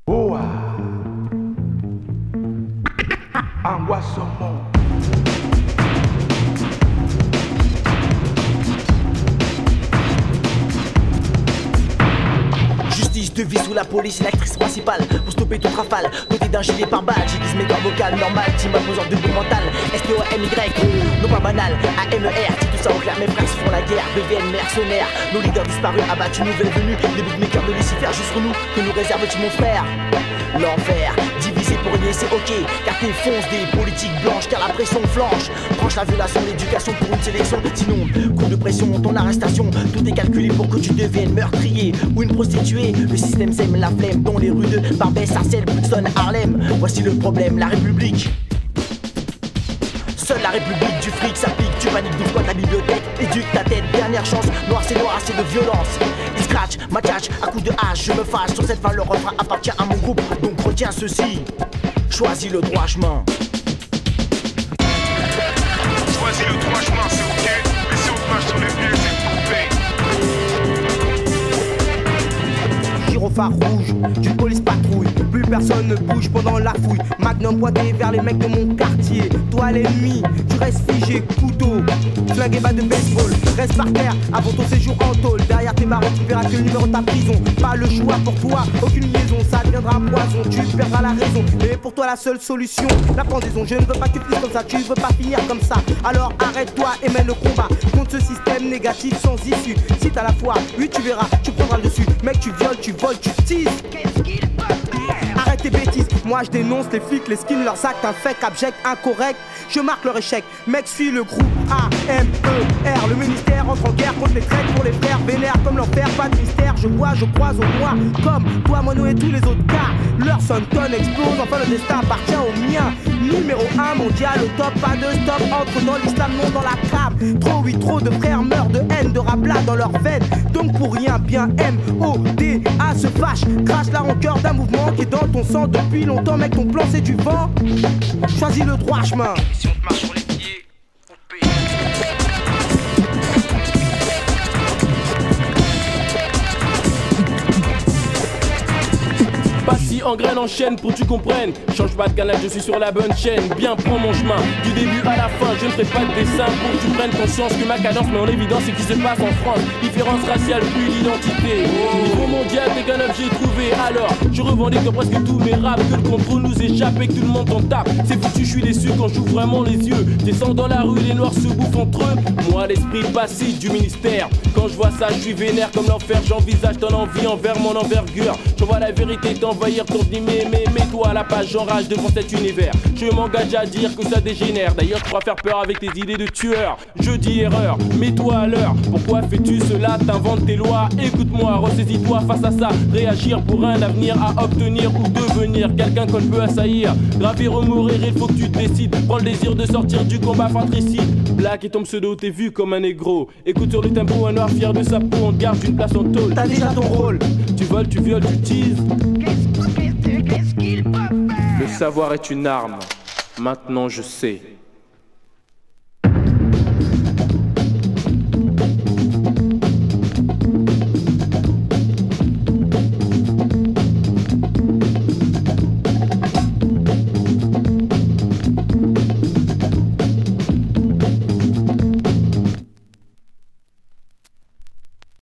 Boa Angoissomo. Justice de vie sous la police et l'actrice principale pour stopper toute rafale, doté d'un gilet pare-balles. J'aiguise mes cordes vocales normales, team imposant de bruit mental. STOAMY, non pas banal, AMER, dit tout ça au clair, mes frères se font la guerre, BVN mercenaires. Nos leaders disparus, abattus, nouvelle venue, les bookmakers de Lucifer jusqu'au nous, que nous réserve-tu mon frère? L'enfer, divisé pour régner c'est ok, car t'es fonce des politiques blanches, car la pression flanche. Branche la violation, l'éducation pour une sélection. Sinon, coup de pression, ton arrestation, tout est calculé pour que tu deviennes meurtrier ou une prostituée. Le système sème la flemme dans les rues de Barbès, Sarcelles, Brixton, Harlem. Voici le problème, la République. Seule la République du fric s'applique, tu paniques, d'ouvre quoi ta bibliothèque, éduque ta tête, dernière chance, noir c'est de violence. Il scratch, match, à coups de hache, je me fâche, sur cette fin le refrain appartient à mon groupe, donc retiens ceci, choisis le droit chemin. Choisis le droit chemin, c'est ok, mais si on crache sur les pieds, c'est coupé. Gyrophare rouge, d'une police patrouille, plus personne ne bouge pendant la fouille. Magnum pointé vers les mecs de mon quartier. Toi l'ennemi, tu restes figé, couteau, flingue et bas de baseball. Reste par terre avant ton séjour en tôle. Derrière tes barreaux tu verras que le numéro de ta prison. Pas le choix pour toi, aucune liaison, ça deviendra poison, tu perdras la raison. Mais pour toi la seule solution, la pendaison. Je ne veux pas que tu finisses comme ça, tu veux pas finir comme ça. Alors arrête-toi et mène le combat contre ce système négatif sans issue. Si t'as la foi, oui tu verras, tu prendras le dessus. Mec tu violes, tu voles, tu teases. Arrête tes bêtises, moi je dénonce les flics, les skins, leurs actes infects, abjects, incorrects. Je marque leur échec, mec suis le groupe AMER. Le ministère entre en guerre contre les traites pour les frères vénères comme l'enfer, pas de mystère. Je croise au noir, comme toi, Mono et tous les autres cas. Leur sonne explose, enfin le destin appartient au mien. Numéro 1 mondial au top, pas de stop, entre dans l'islam, non dans la cave. Trop oui, trop de frères meurent de haine, de rablat dans leurs veines. Donc pour rien, bien MODA se fâche, crache la rancœur d'un mouvement qui est dans ton sang depuis longtemps. Mec ton plan c'est du vent, choisis le droit chemin. Si on te marche sur les pieds, coupé. Pas si en graine en chaîne pour que tu comprennes. Change pas de canal, je suis sur la bonne chaîne. Bien prends mon chemin, du début à la fin. Je ne ferai pas de dessin pour que tu prennes conscience que ma cadence met en évidence ce qui se passe en France. Différence raciale, plus d'identité. Niveau mondial, t'es qu'un objet trouvé. Alors, je revendique que presque tous mes raps, que le contrôle nous échappe et que tout le monde t'en tape. C'est foutu, je suis déçu quand j'ouvre vraiment les yeux. Descends dans la rue, les noirs se bouffent entre eux. Moi, l'esprit passif du ministère. Quand je vois ça, je suis vénère comme l'enfer. J'envisage ton envie envers mon envergure. Je vois la vérité t'envahir ton dîner. Mets-toi à la page, j'enrage devant cet univers. Je m'engage à dire que ça dégénère. D'ailleurs, je crois faire peur avec tes idées de tueur. Je dis erreur, mets-toi à l'heure. Pourquoi fais-tu cela? T'inventes tes lois. Écoute-moi, ressaisis-toi face à ça. Réagir pour un avenir à obtenir ou devenir quelqu'un qu'on peut assaillir. Gravir ou mourir, il faut que tu te décides. Prends le désir de sortir du combat fratricide. Black et ton pseudo, t'es vu comme un négro. Écoute sur le tempo, un noir fier de sa peau. On te garde une place en tôle. T'as déjà ton rôle. Tu voles, tu violes, tu teases. Le savoir est une arme. Maintenant je sais.